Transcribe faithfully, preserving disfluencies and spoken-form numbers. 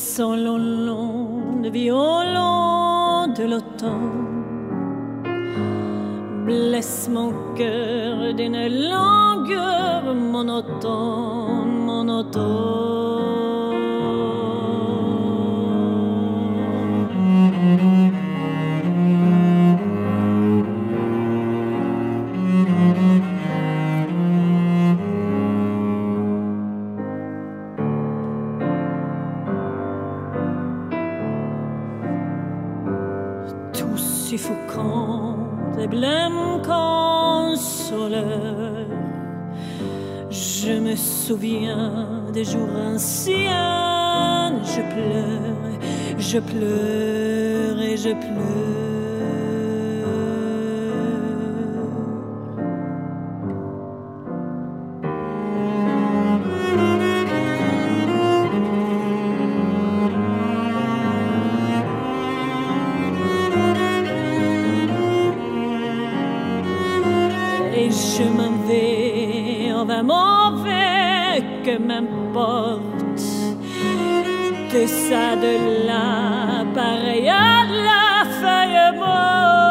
sons long, long de violon de l'automne blesse mon cœur d'une langueur monotone, monotone. Tout suffocant et blême consoleur, je me souviens des jours anciens. Je pleure, je pleure et je pleure. Et je m'en vais, on va mauvais, que m'importe de ça, de là, pareil à la feuille morte.